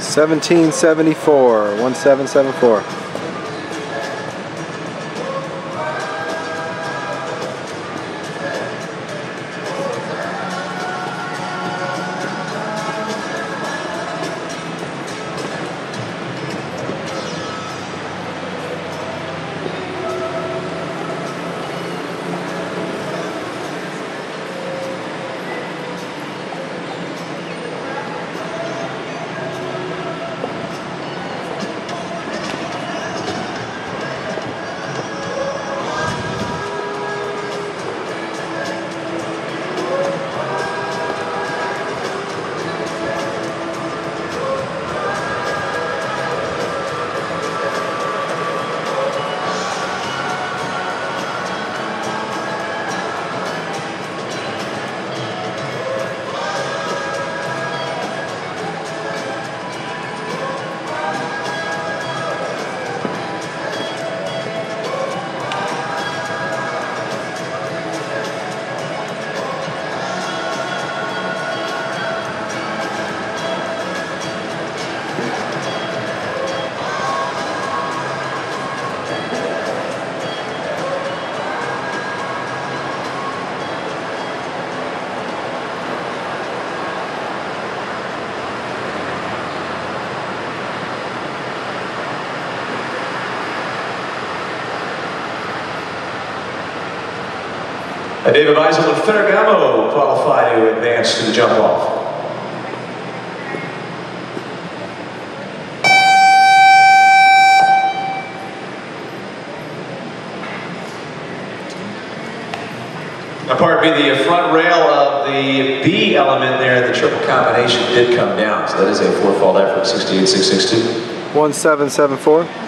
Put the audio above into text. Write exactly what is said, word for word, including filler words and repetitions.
seventeen seventy-four, one seven seven four. David Meisel with Ferragamo qualify to advance to the jump off. Now, pardon me, the front rail of the B element there, the triple combination, did come down, so that is a four-fault effort, sixty-eight six six two. one seven seven four.